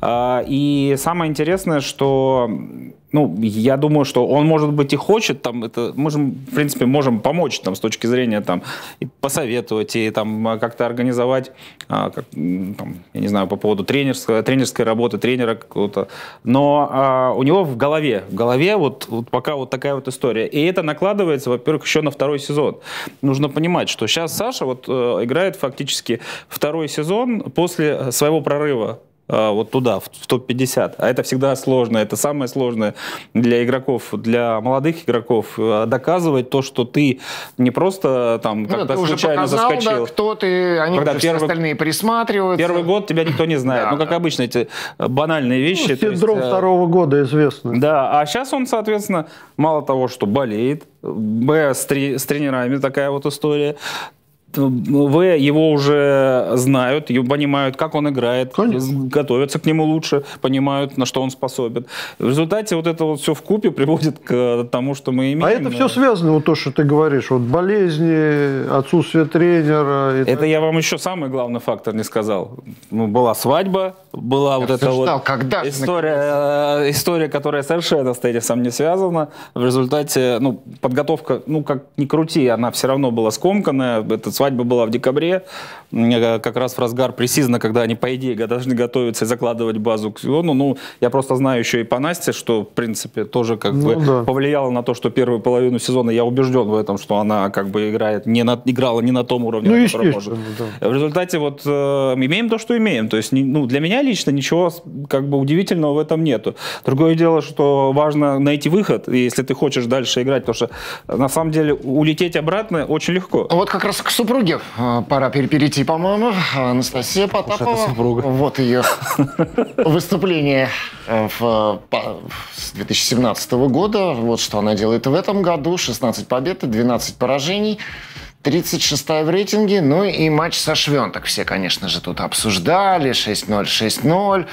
S2: И самое интересное, что ну, я думаю, что он, может быть, и хочет, там, это, мы же, в принципе, можем помочь там, с точки зрения там, и посоветовать, и там, как-то организовать, а, как, там, я не знаю, по поводу тренерской, тренерской работы, тренера какого-то. Но а, у него в голове, в голове вот, вот пока вот такая вот история. И это накладывается, во-первых, еще на второй сезон. Нужно понимать, что сейчас Саша вот, э, играет фактически второй сезон после своего прорыва вот туда, в топ пятьдесят. А это всегда сложно. Это самое сложное для игроков, для молодых игроков. Доказывать то, что ты не просто там как-то
S1: ну,
S2: случайно
S1: показал,
S2: заскочил.
S1: Да, кто ты, они уже все остальные присматриваются.
S2: Первый год тебя никто не знает. Да, ну, как да. обычно, эти банальные вещи.
S3: Ну, синдром есть, второго года известный.
S2: Да, а сейчас он, соответственно, мало того, что болеет, б, с, три, с тренерами такая вот история. В его уже знают, понимают, как он играет, Конечно. готовятся к нему лучше, понимают, на что он способен. В результате вот это вот все вкупе приводит к тому, что мы имеем.
S3: А это все связано, вот то, что ты говоришь, вот болезни, отсутствие тренера.
S2: Это так. Я вам еще самый главный фактор не сказал. Ну, была свадьба, была я вот эта вот когда история, история, которая совершенно с теннисом не связана. В результате, ну, подготовка, ну, как ни крути, она все равно была скомканная. Эта свадьба была в декабре, как раз в разгар пресизона, когда они, по идее, должны готовиться и закладывать базу к сезону. Ну, я просто знаю еще и по Насте, что, в принципе, тоже как ну, бы да. повлияло на то, что первую половину сезона, я убежден в этом, что она как бы играет, не на, играла не на том уровне,
S3: ну,
S2: на котором может.
S3: Да.
S2: В результате вот э, имеем то, что имеем. То есть, ну, для меня лично ничего как бы удивительного в этом нету. Другое дело, что важно найти выход, если ты хочешь дальше играть, потому что на самом деле улететь обратно очень легко.
S1: Вот как раз к супруге пора перейти, по-моему. Анастасия Потапова. Вот ее выступление в, с две тысячи семнадцатого года. Вот что она делает в этом году. шестнадцать побед, двенадцать поражений. тридцать шестая в рейтинге, ну и матч со Швентек все, конечно же, тут обсуждали, шесть ноль, шесть ноль,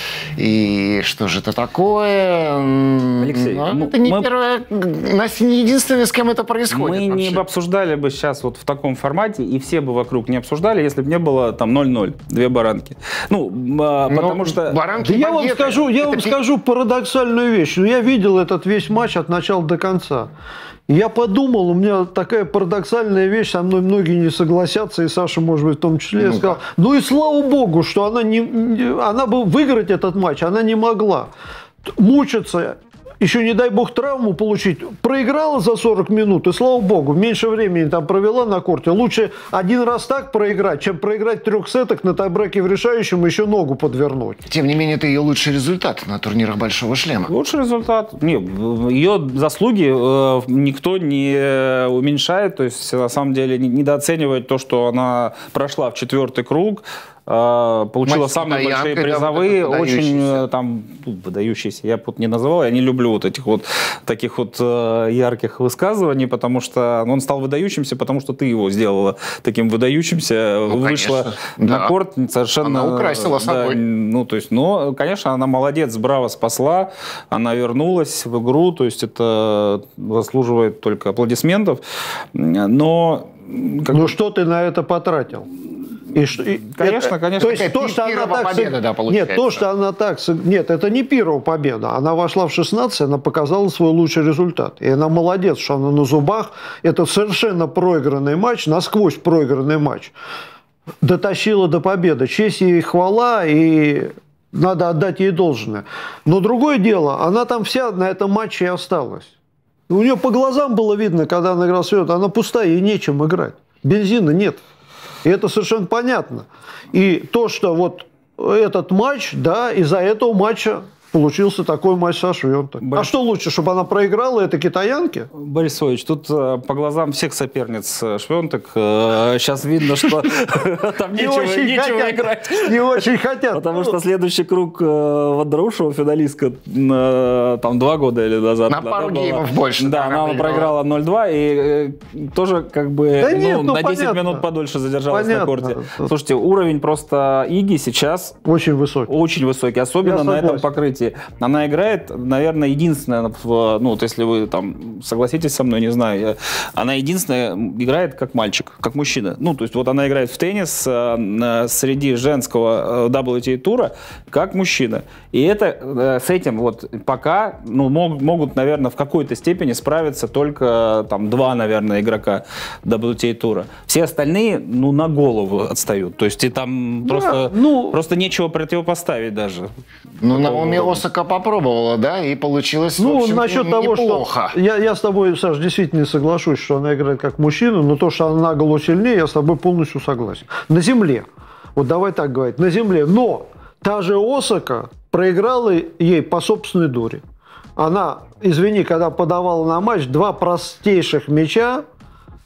S1: и что же это такое?
S2: Алексей,
S1: ну,
S2: ну,
S1: это не
S2: мы...
S1: первое, Настя не единственная, с кем это происходит.
S2: Мы вообще. не обсуждали бы сейчас вот в таком формате, и все бы вокруг не обсуждали, если бы не было там ноль ноль, две баранки. Ну, потому ну, что...
S3: Баранки, да я вам скажу, я вам скажу парадоксальную вещь, но я видел этот весь матч от начала до конца. Я подумал, у меня такая парадоксальная вещь, со мной многие не согласятся, и Саша, может быть, в том числе, ну, я сказал, ну и слава богу, что она, не, она бы выиграть этот матч, она не могла. Мучиться, еще не дай бог травму получить, проиграла за сорок минут, и слава богу, меньше времени там провела на корте. Лучше один раз так проиграть, чем проиграть в трех сетах на тайбреке в решающем, еще ногу подвернуть.
S1: Тем не менее, это ее лучший результат на турнирах Большого Шлема.
S2: Лучший результат. Не, ее заслуги э, никто не уменьшает, то есть на самом деле недооценивать то, что она прошла в четвертый круг, получила Мать самые большие призовые, очень там ну, выдающиеся. Я вот не называл, я не люблю вот этих вот таких вот э, ярких высказываний, потому что он стал выдающимся, потому что ты его сделала таким выдающимся, ну, вышла конечно, на да. корт совершенно.
S1: Она украсила собой.
S2: Да, ну то есть, но конечно, она молодец, браво, спасла, она вернулась в игру, то есть это заслуживает только аплодисментов, но.
S3: Как... Ну что ты на это потратил? И что, и
S2: конечно,
S3: это,
S2: конечно.
S3: То есть то, что она так, победа, да, нет, то, что она так, нет, это не первая победа. Она вошла в шестнадцать, она показала свой лучший результат. И она молодец, что она на зубах. Это совершенно проигранный матч, насквозь проигранный матч. Дотащила до победы. Честь ей хвала, и надо отдать ей должное. Но другое дело, она там вся на этом матче и осталась. У нее по глазам было видно, когда она играла в свет, она пустая, ей нечем играть. Бензина нет. И это совершенно понятно. И то, что вот этот матч, да, из-за этого матча получился такой матч со Швентек. Борис... А что лучше, чтобы она проиграла это китаянке?
S2: Борис Ильич, тут по глазам всех соперниц Швентек сейчас видно, что там нечего играть.
S3: Не очень хотят.
S2: Потому что следующий круг Вандрушева, финалистка, там два года или назад.
S1: На пару геймов больше.
S2: Да, она проиграла ноль два и тоже как бы на десять минут подольше задержалась на корте. Слушайте, уровень просто Иги сейчас
S3: очень высокий.
S2: Очень высокий, особенно на этом покрытии. Она играет, наверное, единственная, в, ну, вот если вы там согласитесь со мной, не знаю, она единственная играет как мальчик, как мужчина. Ну, то есть вот она играет в теннис э, среди женского дабл ю ти эй-тура как мужчина. И это э, с этим вот пока, ну, мог, могут, наверное, в какой-то степени справиться только там два, наверное, игрока дабл ю ти эй-тура. Все остальные, ну, на голову отстают. То есть и там да, просто, ну, просто нечего противопоставить даже.
S1: Ну, Наоми Осака попробовала, да, и получилось,
S3: ну,
S1: в общем,
S3: насчет того,
S1: неплохо.
S3: Что я, я с тобой, Саш, действительно не соглашусь, что она играет как мужчина, но то, что она на голову сильнее, я с тобой полностью согласен. На земле, вот давай так говорить, на земле, но та же Осака проиграла ей по собственной дуре. Она, извини, когда подавала на матч, два простейших мяча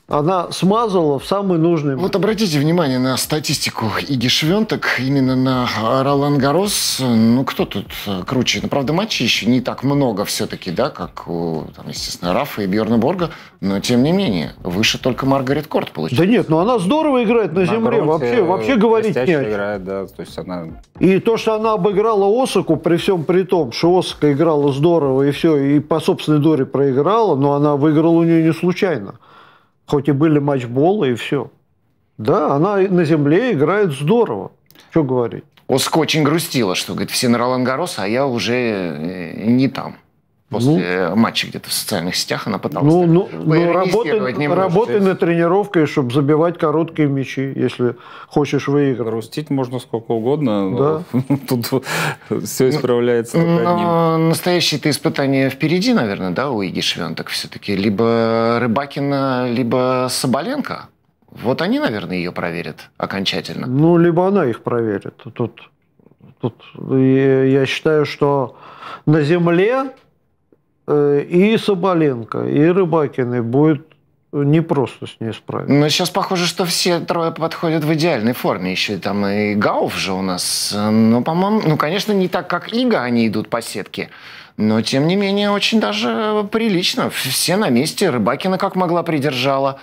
S3: она смазала в самый нужный момент.
S1: Вот обратите внимание на статистику Иги Швентек, именно на Ролан Гаррос. Ну, кто тут круче? Ну, правда, матчей еще не так много все-таки, да, как у, там, естественно, Рафа и Бьорна Борга, но, тем не менее, выше только Маргарет Корт получается.
S3: Да нет, ну она здорово играет на, на земле, вообще, вообще говорить не о чем.
S2: Играет, да, то есть она...
S3: И то, что она обыграла Осаку, при всем при том, что Осака играла здорово и все, и по собственной дуре проиграла, но она выиграла у нее не случайно. Хоть и были матчболы, и все. Да, она на земле играет здорово. Что говорить?
S1: Оска очень грустила, что, говорит, все на Ролан Гаррос, а я уже не там. После ну, матча где-то в социальных сетях она пыталась
S3: ну, ну, ну, работай, работай на тренировкой, чтобы забивать короткие мячи, если хочешь выиграть.
S2: Грустить можно сколько угодно, да. Тут все исправляется.
S1: Но настоящие-то испытания впереди, наверное, да, у Иги Швентек все-таки. Либо Рыбакина, либо Соболенко. Вот они, наверное, ее проверят окончательно.
S3: Ну, либо она их проверит. Тут, тут я считаю, что на земле и Соболенко, и Рыбакиной будет непросто с ней справиться.
S1: Но сейчас похоже, что все трое подходят в идеальной форме. Еще там и Гауф же у нас. Ну, по-моему, ну, конечно, не так, как Ига они идут по сетке. Но, тем не менее, очень даже прилично. Все на месте. Рыбакина как могла придержала.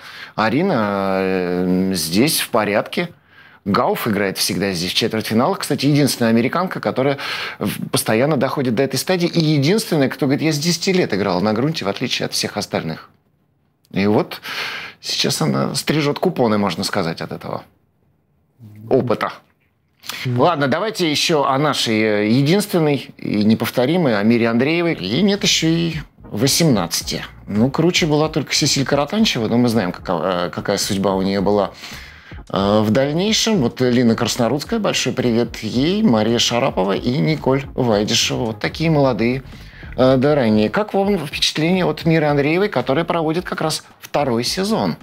S1: Арина здесь в порядке. Гауф играет всегда здесь в четвертьфиналах. Кстати, единственная американка, которая постоянно доходит до этой стадии. И единственная, кто говорит, я с десяти лет играла на грунте, в отличие от всех остальных. И вот сейчас она стрижет купоны, можно сказать, от этого опыта. Mm-hmm. Ладно, давайте еще о нашей единственной и неповторимой, о Мире Андреевой. Ей нет еще и восемнадцати. Ну, круче была только Сесиль Каратанчева, но мы знаем, какая, какая судьба у нее была в дальнейшем. Вот Лина Краснорудская, большой привет ей, Мария Шарапова и Николь Вайдишева. Вот такие молодые да ранее. Как вам впечатление от Миры Андреевой, которая проводит как раз второй сезон?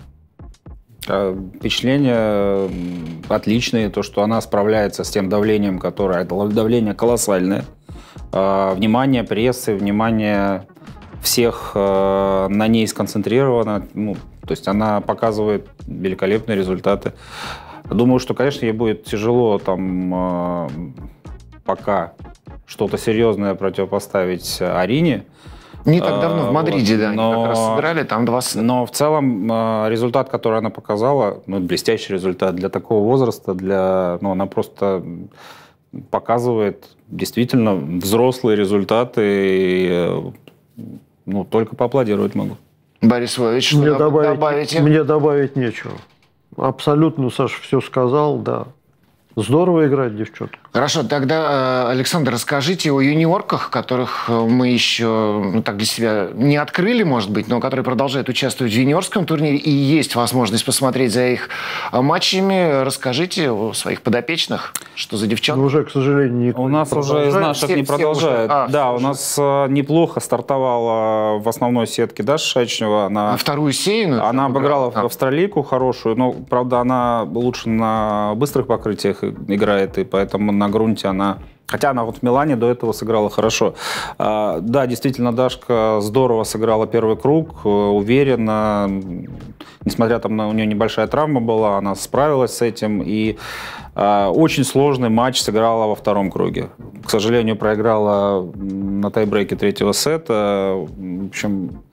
S2: Впечатление отличное. То, что она справляется с тем давлением, которое... Это давление колоссальное. Внимание прессы, внимание всех на ней сконцентрировано. Ну, то есть она показывает великолепные результаты. Думаю, что, конечно, ей будет тяжело там пока что-то серьезное противопоставить Арине.
S1: Не так давно в Мадриде, вот, да,
S2: но,
S1: они как раз сыграли, там два...
S2: Но в целом результат, который она показала, ну, блестящий результат для такого возраста, для, ну, она просто показывает действительно взрослые результаты, и, ну, только поаплодировать могу.
S1: Борис Вович,
S3: мне добавить, добавите? Мне добавить нечего. Абсолютно, Саша все сказал, да. Здорово играть, девчонка.
S1: Хорошо, тогда, Александр, расскажите о юниорках, которых мы еще ну, так для себя не открыли, может быть, но которые продолжают участвовать в юниорском турнире, и есть возможность посмотреть за их матчами. Расскажите о своих подопечных, что за девчонки.
S3: Ну, уже, к сожалению, никто
S2: У нас уже из наших все, не продолжает. А, да, у нас неплохо стартовала в основной сетке Даша Шачнева. Она,
S1: а вторую серию?
S2: Она обыграла а. австралийку хорошую, но, правда, она лучше на быстрых покрытиях играет, и поэтому на грунте она... Хотя она вот в Милане до этого сыграла хорошо. А, да, действительно, Дашка здорово сыграла первый круг, уверенно. Несмотря там на у нее небольшая травма была, она справилась с этим. И а, очень сложный матч сыграла во втором круге. К сожалению, проиграла на тайбрейке третьего сета. В общем...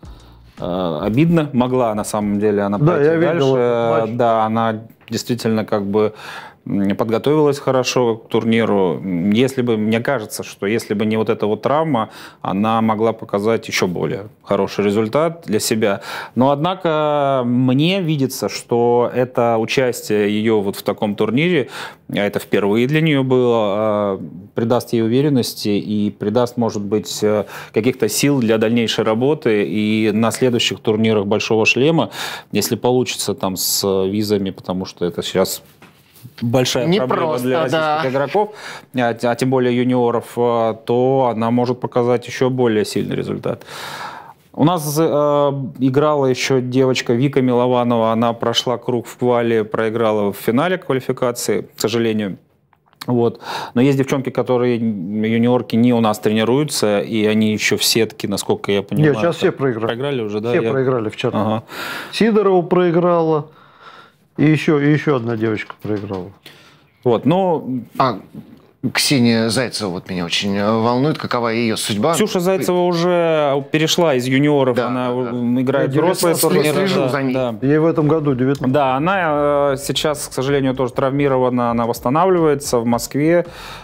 S2: Обидно, могла на самом деле она
S3: да,
S2: пройти
S3: я
S2: дальше.
S3: Видел,
S2: да, она действительно как бы подготовилась хорошо к турниру. Если бы, мне кажется, что если бы не вот эта вот травма, она могла показать еще более хороший результат для себя. Но, однако, мне видится, что это участие ее вот в таком турнире, а это впервые для нее было, придаст ей уверенности и придаст, может быть, каких-то сил для дальнейшей работы. И на следующих турнирах «Большого шлема», если получится там с визами, потому что это сейчас... большая
S1: не
S2: проблема
S1: просто,
S2: для российских
S1: да.
S2: игроков, а, а тем более юниоров, то она может показать еще более сильный результат. У нас э, играла еще девочка Вика Милованова, она прошла круг в квале, проиграла в финале квалификации, к сожалению. Вот. Но есть девчонки, которые юниорки не у нас тренируются, и они еще в сетке, насколько я понимаю.
S3: Нет, сейчас все проиграли.
S2: Проиграли уже, да?
S3: Все
S2: я...
S3: проиграли вчера.
S2: Ага.
S3: Сидорова проиграла, и еще, и еще одна девочка проиграла.
S2: Вот, но...
S1: А Ксения Зайцева вот меня очень волнует, какова ее судьба.
S2: Ксюша Зайцева уже перешла из юниоров,
S1: да,
S2: она
S1: да.
S2: играет взрослые турниры.
S1: Слежу
S2: Да,
S1: за ней.
S2: да.
S3: Ей в этом году девятнадцать.
S2: Да, она сейчас, к сожалению, тоже травмирована, она восстанавливается в Москве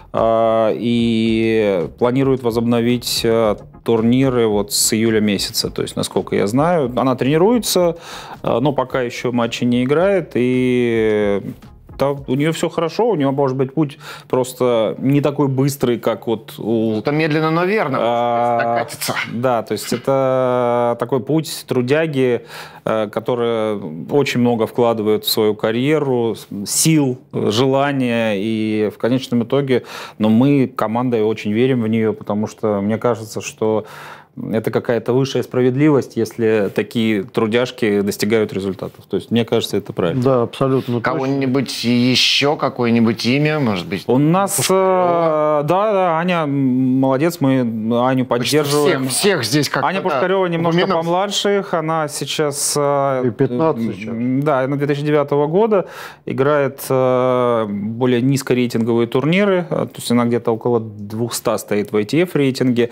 S2: и планирует возобновить турниры вот с июля месяца, то есть, насколько я знаю. Она тренируется, но пока еще матчи не играет, и... Да, у нее все хорошо, у нее, может быть, путь просто не такой быстрый, как вот у...
S1: Это медленно, но верно.
S2: А,
S1: катится.
S2: Да, то есть это такой путь трудяги, которые очень много вкладывают в свою карьеру, сил, желания, и в конечном итоге, но мы командой очень верим в нее, потому что мне кажется, что это какая-то высшая справедливость, если такие трудяжки достигают результатов. То есть, мне кажется, это правильно.
S3: Да, абсолютно.
S1: Кого-нибудь еще, какое-нибудь имя, может быть?
S2: У нас, э, да, да, Аня молодец, мы Аню поддерживаем.
S1: Всех, всех здесь как-то...
S2: Аня Пушкарева немножко
S1: упомянуть.
S2: помладше их, она сейчас... Э,
S3: И пятнадцать сейчас.
S2: Да, она две тысячи девятого года, играет э, более низкорейтинговые турниры, то есть она где-то около двухсот стоит в ай ти эф рейтинге,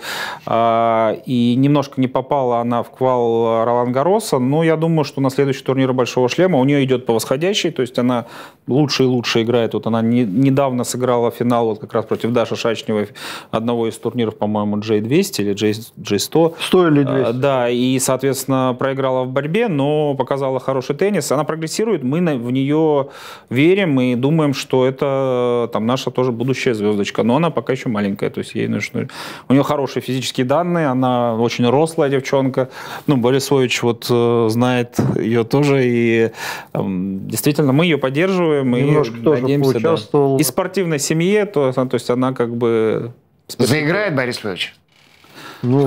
S2: э, и немножко не попала она в квал Ролан-Гарроса, но я думаю, что на следующий турнир Большого шлема у нее идет по восходящей, то есть она лучше и лучше играет. Вот она не, недавно сыграла финал вот как раз против Даши Шачневой, одного из турниров, по-моему, джей двести или джей сто.
S3: сто или двести.
S2: А, да, и, соответственно, проиграла в борьбе, но показала хороший теннис. Она прогрессирует, мы в нее верим и думаем, что это там наша тоже будущая звездочка, но она пока еще маленькая, то есть ей нужно... У нее хорошие физические данные, она очень рослая девчонка. Ну, Борисович вот э, знает ее тоже. И э, действительно, мы ее поддерживаем.
S3: Немножко
S2: и
S3: тоже
S2: надеемся,
S3: поучаствовал.
S2: Да. Из спортивной семьи, то, то есть она как бы...
S1: Заиграет Борис Львович?
S3: Ну,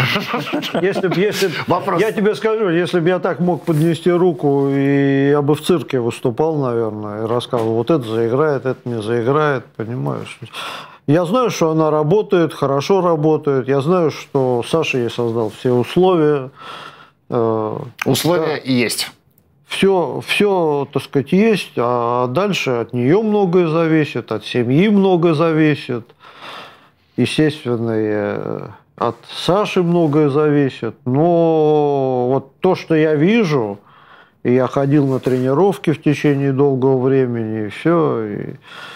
S3: если б, если б,
S1: Вопрос.
S3: я тебе скажу, если бы я так мог поднести руку, и я бы в цирке выступал, наверное, и рассказывал, вот это заиграет, это не заиграет, понимаешь? Я знаю, что она работает, хорошо работает. Я знаю, что Саша ей создал все условия.
S1: Условия
S3: Да.
S1: есть.
S3: Все, все, так сказать, есть, а дальше от нее многое зависит, от семьи многое зависит. Естественно, от Саши многое зависит. Но вот то, что я вижу, и я ходил на тренировки в течение долгого времени, и все, и...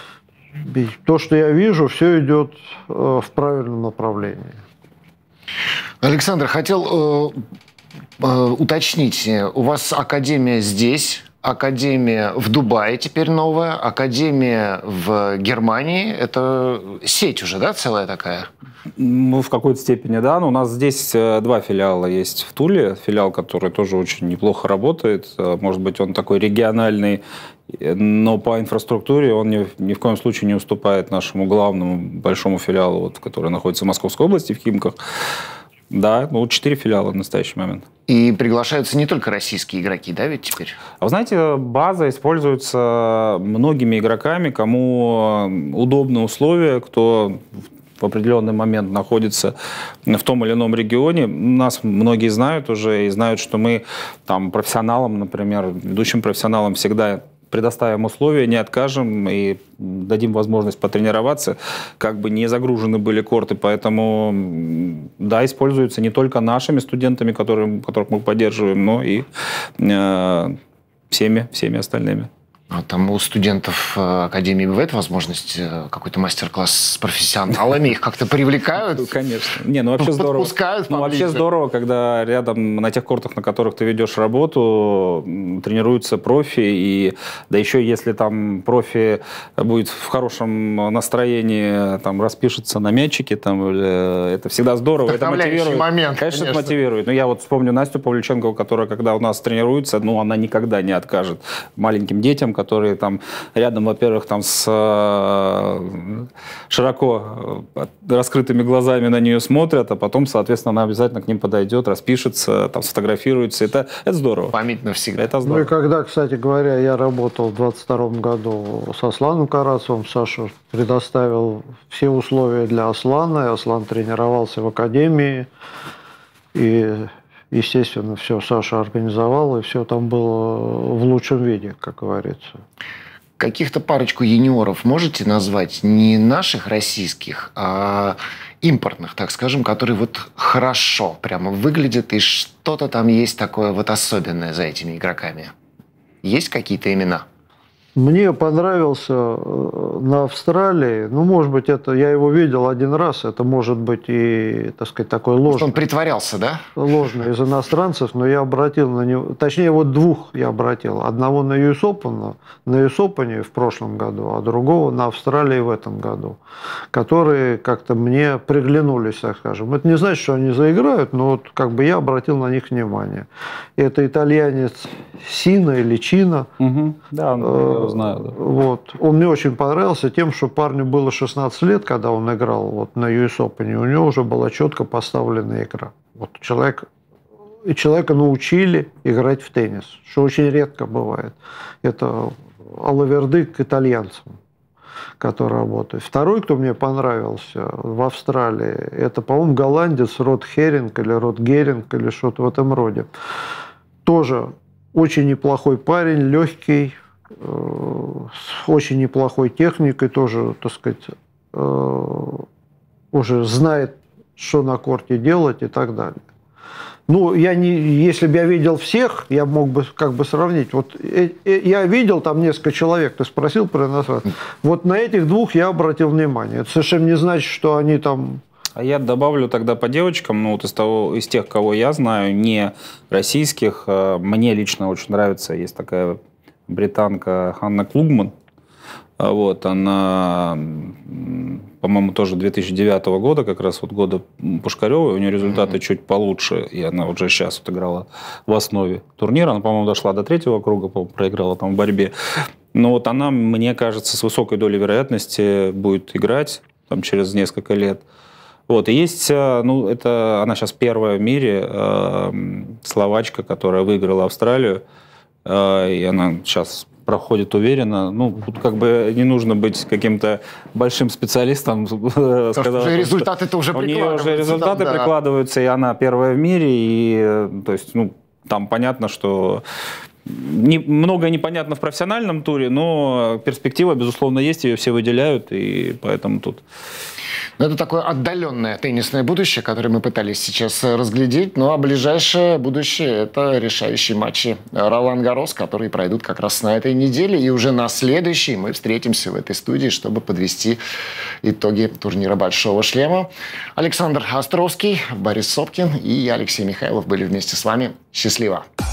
S3: То, что я вижу, все идет в правильном направлении.
S1: Александр, хотел э, э, уточнить, у вас академия здесь, академия в Дубае теперь новая, академия в Германии. Это сеть уже, да, целая такая?
S2: Ну, в какой-то степени, да. Но у нас здесь два филиала есть в Туле. Филиал, который тоже очень неплохо работает. Может быть, он такой региональный, но по инфраструктуре он ни, ни в коем случае не уступает нашему главному большому филиалу, вот, который находится в Московской области, в Химках. Да, ну, четыре филиала в настоящий момент.
S1: И приглашаются не только российские игроки, да, ведь теперь?
S2: А вы знаете, база используется многими игроками, кому удобны условия, кто в определенный момент находится в том или ином регионе. Нас многие знают уже и знают, что мы там профессионалам, например, ведущим профессионалам всегда предоставим условия, не откажем и дадим возможность потренироваться, как бы не загружены были корты. Поэтому, да, используются не только нашими студентами, которые, которых мы поддерживаем, но и э, всеми, всеми остальными.
S1: А там у студентов академии бывает возможность какой-то мастер-класс с профессионалами, их как-то привлекают?
S2: Конечно. Не, ну вообще здорово. Ну, вообще здорово, когда рядом на тех кортах, на которых ты ведешь работу, тренируются профи, и да еще если там профи будет в хорошем настроении, там распишется на мячике, там, это всегда здорово, это мотивирует.
S1: Момент,
S2: конечно, конечно, это мотивирует. Но я вот вспомню Настю Павлюченкову, которая, когда у нас тренируется, ну, она никогда не откажет маленьким детям, которые там рядом, во-первых, там с широко раскрытыми глазами на нее смотрят, а потом, соответственно, она обязательно к ним подойдет, распишется, там сфотографируется. Это, это здорово.
S1: Память навсегда.
S2: Это здорово.
S3: Ну и когда, кстати говоря, я работал в двадцать втором году с Асланом Карасовым, Саша предоставил все условия для Аслана, и Аслан тренировался в академии, и, естественно, все Саша организовал, и все там было в лучшем виде, как говорится.
S1: Каких-то парочку юниоров можете назвать не наших российских, а импортных, так скажем, которые вот хорошо прямо выглядят, и что-то там есть такое вот особенное за этими игроками? Есть какие-то имена?
S3: Мне понравился на Австралии, ну, может быть, это я его видел один раз, это может быть и, так сказать, такой ложный.
S1: Он притворялся, да?
S3: Ложный из иностранцев, но я обратил на него, точнее, вот двух я обратил. Одного на ю эс Open, на ю эс Open в прошлом году, а другого на Австралии в этом году, которые как-то мне приглянулись, так скажем. Это не значит, что они заиграют, но вот как бы я обратил на них внимание. Это итальянец Сина или Чина.
S2: Угу. Да, он, я знаю. Да.
S3: Вот. Он мне очень понравился тем, что парню было шестнадцать лет, когда он играл вот на ю эс Open, и у него уже была четко поставленная игра. Вот человек, и человека научили играть в теннис, что очень редко бывает. Это алаверды к итальянцам, которые работают. Второй, кто мне понравился в Австралии, это, по-моему, голландец Род Херинг или Род Геринг или что-то в этом роде. Тоже очень неплохой парень, легкий, с очень неплохой техникой, тоже, так сказать, уже знает, что на корте делать и так далее. Ну, я не, если бы я видел всех, я мог бы как бы сравнить. Вот э, э, я видел там несколько человек, ты спросил про иностранцев. Вот на этих двух я обратил внимание. Это совершенно не значит, что они там...
S2: А я добавлю тогда по девочкам, ну вот из, того, из тех, кого я знаю, не российских, мне лично очень нравится, есть такая британка Ханна Клугман. Вот, она, по-моему, тоже две тысячи девятого года, как раз вот года Пушкаревой, у нее результаты mm-hmm. чуть получше, и она уже сейчас вот играла в основе турнира, она, по-моему, дошла до третьего круга, по-моему, проиграла там в борьбе. Но вот она, мне кажется, с высокой долей вероятности будет играть там через несколько лет. Вот, и есть, ну, это, она сейчас первая в мире э, словачка, которая выиграла Австралию, э, и она сейчас проходит уверенно. Ну, тут как бы не нужно быть каким-то большим специалистом.
S1: Сказать, уже результаты-то уже прикладываются. У нее уже
S2: результаты
S1: там, да.
S2: прикладываются, и она первая в мире, и, то есть, ну, там понятно, что не, многое непонятно в профессиональном туре, но перспектива, безусловно, есть, ее все выделяют, и поэтому тут...
S1: Это такое отдаленное теннисное будущее, которое мы пытались сейчас разглядеть. Ну а ближайшее будущее – это решающие матчи Ролан-Гаррос, которые пройдут как раз на этой неделе. И уже на следующей мы встретимся в этой студии, чтобы подвести итоги турнира «Большого шлема». Александр Островский, Борис Сопкин и я, Алексей Михайлов, были вместе с вами. Счастливо!